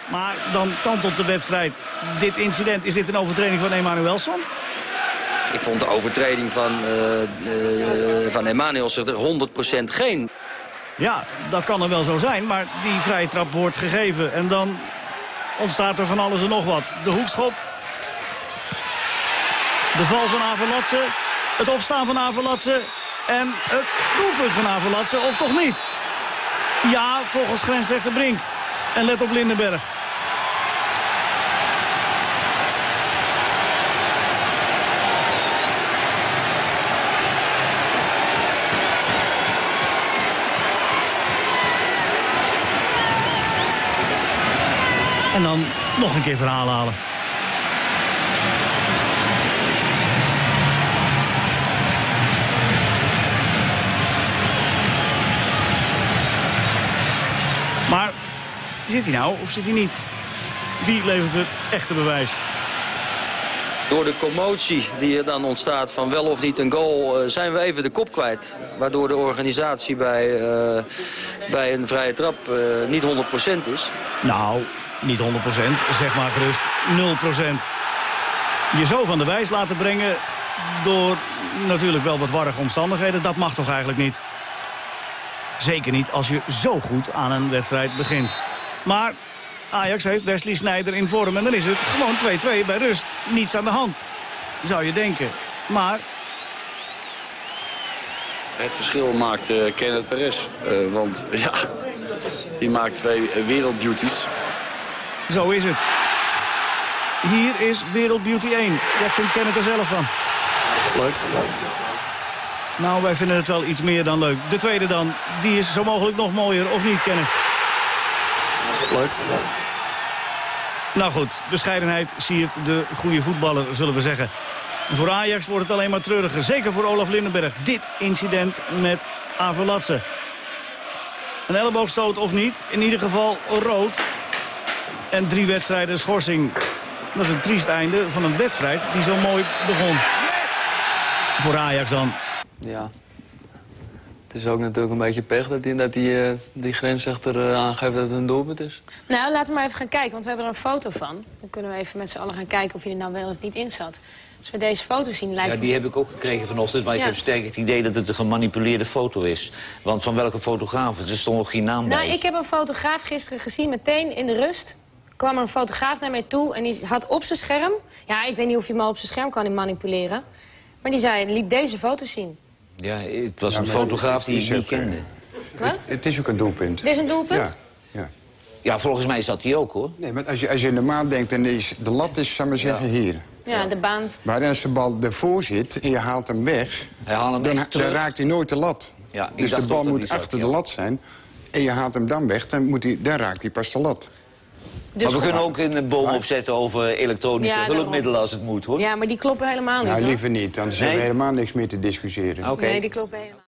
Maar dan kantelt de wedstrijd. Dit incident, is dit een overtreding van Emanuelsson? Ik vond de overtreding van Emanuelsson er 100% geen. Ja, dat kan er wel zo zijn, maar die vrije trap wordt gegeven. En dan ontstaat er van alles en nog wat. De hoekschop. De val van Averlatse. Het opstaan van Averlatse. En het doelpunt van Averlatse, of toch niet? Ja, volgens grensrechter Brink. En let op Lindenberg. En dan nog een keer verhaal halen. Maar zit hij nou of zit hij niet? Wie levert het echte bewijs? Door de commotie die er dan ontstaat van wel of niet een goal zijn we even de kop kwijt. Waardoor de organisatie bij een vrije trap niet 100% is. Nou, niet 100%, zeg maar gerust 0%. Je zo van de wijs laten brengen door natuurlijk wel wat warrige omstandigheden, dat mag toch eigenlijk niet? Zeker niet als je zo goed aan een wedstrijd begint. Maar Ajax heeft Wesley Sneijder in vorm en dan is het gewoon 2-2 bij rust. Niets aan de hand, zou je denken. Maar het verschil maakt Kenneth Perez. Want ja, die maakt 2 wereldbeauties. Zo is het. Hier is Wereldbeauty 1. Wat vindt Kenneth er zelf van? Leuk. Nou, wij vinden het wel iets meer dan leuk. De tweede dan, die is zo mogelijk nog mooier, of niet, Kenneth? Leuk. Nou goed, bescheidenheid siert de goede voetballer, zullen we zeggen. Voor Ajax wordt het alleen maar treuriger. Zeker voor Olaf Lindenberg. Dit incident met Averlatse. Een elleboogstoot of niet, in ieder geval rood. En 3 wedstrijden schorsing. Dat is een triest einde van een wedstrijd die zo mooi begon. Voor Ajax dan. Ja. Het is ook natuurlijk een beetje pech dat die grensrechter aangeeft dat het een doelpunt is. Nou, laten we maar even gaan kijken, want we hebben er een foto van. Dan kunnen we even met z'n allen gaan kijken of hij er nou wel of niet in zat. Als we deze foto zien, lijkt het... Ja, die heb ik ook gekregen vanochtend, maar ik heb sterk het idee dat het een gemanipuleerde foto is. Want van welke fotograaf? Er stond nog geen naam bij. Nou, ik heb een fotograaf gisteren gezien, meteen in de rust. Kwam er een fotograaf naar mij toe en die had op zijn scherm... Ja, ik weet niet of je hem al op zijn scherm kan manipuleren. Maar die liet deze foto zien. Ja, het was een fotograaf die ik niet kende. Wat? Het is ook een doelpunt. Het is een doelpunt? Ja. Ja, volgens mij zat hij ook, hoor. Nee, maar als je normaal denkt, dan is de lat is, zal maar zeggen, hier. Ja, de baan. Maar als de bal ervoor zit en je haalt hem weg, dan raakt hij nooit de lat. Ja, dus de bal moet achter de lat zijn en je haalt hem dan weg, dan raakt hij pas de lat. Dus maar we kunnen ook een boom opzetten over elektronische hulpmiddelen als het moet, hoor. Ja, maar die kloppen helemaal niet, Nou, hoor. liever niet, dan hebben we helemaal niks meer te discussiëren. Okay. Nee, die kloppen helemaal.